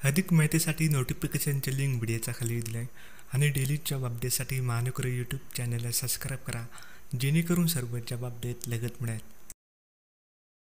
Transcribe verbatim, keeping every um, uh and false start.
अधिक माहितीसाठी नोटिफिकेशनचे लिंक व्हिडिओच्या खाली दिलं आहे आणि डेली जॉब अपडेटसाठी महानकरी यूट्यूब चॅनलला सबस्क्राईब करा, जेणेकरून सर्व जॉब अपडेट लगेच मिळेल.